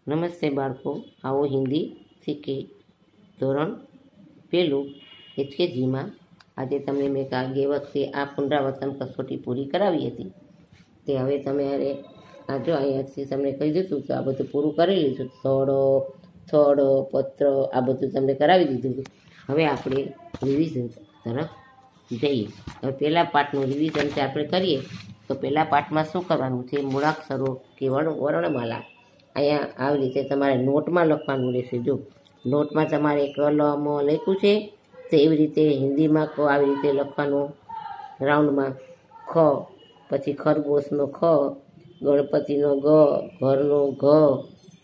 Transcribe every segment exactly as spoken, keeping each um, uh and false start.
નમસ્તે બાળકો, આવો હિન્દી શીખે ધોરણ પહેલું એચકેજીમાં. આજે તમને મેં આગે વખતે આ પુનરાવર્તન કસોટી પૂરી કરાવી હતી. તે હવે તમે અરે આ જો અહીંયાથી તમને કહી દીધું તો આ બધું પૂરું કરી લીધું. થોડો થોડો પત્ર આ બધું તમને કરાવી દીધું. હવે આપણે રિવિઝન તરફ જઈએ. હવે પહેલા પાઠનું રિવિઝન જે આપણે કરીએ તો પહેલા પાઠમાં શું કરવાનું છે? મૂળાક્ષરો કે વર્ણ વર્ણમાલા અહીંયા આવી રીતે તમારે નોટમાં લખવાનું રહેશે. જો નોટમાં તમારે કલમ લખ્યું છે તો એવી રીતે હિન્દીમાં ક આવી રીતે લખવાનું રાઉન્ડમાં. ખ, પછી ખરગોશનો ખ, ગણપતિનો ગ, ઘરનો ઘ.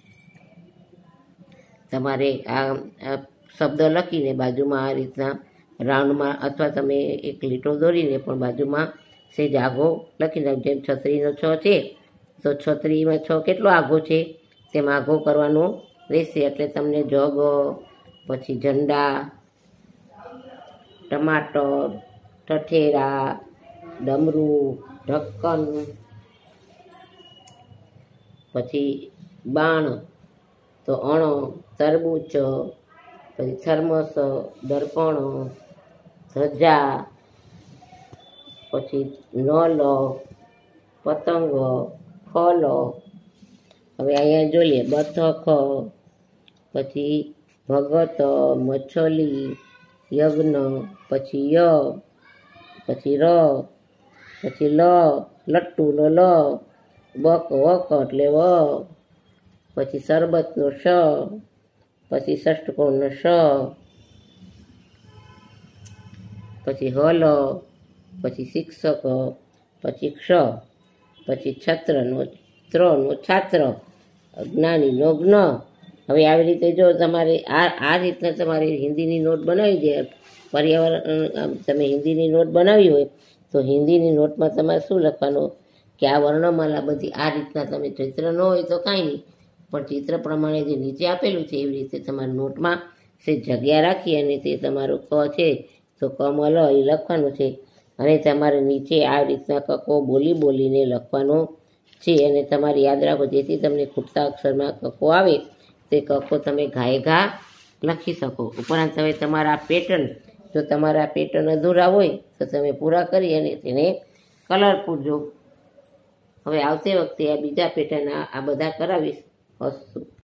તમારે આ શબ્દ લખીને બાજુમાં આ રીતના રાઉન્ડમાં અથવા તમે એક લીટો દોરીને પણ બાજુમાં સેજ આઘો લખી નાખો. જેમ છત્રીનો છ છે તો છત્રીમાં છ કેટલો આઘો છે તેમ આઘો કરવાનો રહેશે. એટલે તમને જગ, પછી ઝંડા, ટમાટર, ઠઠેરા, ડમરું, ઢક્કન, પછી બાણ, તો અણ, તરબૂચ, પછી થર્મસ, દર્પણ, ધજા, પછી નળ, પતંગ, ફળ. હવે અહીંયા જોઈએ બતક, પછી ભગત, મછલી, યજ્ઞ, પછી ય, પછી ર, પછી લ, લટ્ટુનો લ, બક વક એટલે વ, પછી શરબતનો શ, પછી ષષ્ટકોણનો શ, પછી હલ, પછી શિક્ષક, પછી ક્ષ, પછી છત્રનો ત્રનો છાત્ર, જ્ઞાનીનો જ્ઞ. હવે આવી રીતે જો તમારે આ આ રીતના તમારે હિન્દીની નોટ બનાવી છે. પર્યાવરણ તમે હિન્દીની નોટ બનાવી હોય તો હિન્દીની નોટમાં તમારે શું લખવાનું કે આ વર્ણમાલા બધી આ રીતના તમે ચિત્ર ન હોય તો કાંઈ નહીં, પણ ચિત્ર પ્રમાણે જે નીચે આપેલું છે એવી રીતે તમારી નોટમાં સે જગ્યા રાખી અને તે તમારું ક છે તો કમલ એ લખવાનું છે. અને તમારે નીચે આ રીતના કકો બોલી બોલીને લખવાનો છે. અને તમારે યાદ રાખો જેથી તમને ખૂટતા અક્ષરમાં કકો આવે તે કકો તમે ઘાએ ઘા લખી શકો. ઉપરાંત હવે તમારા પેટર્ન જો તમારા પેટર્ન અધૂરા હોય તો તમે પૂરા કરી અને તેને કલર પૂરજો. હવે આવતી વખતે આ બીજા પેટર્ન આ બધા કરાવીશ. અસ્તુ.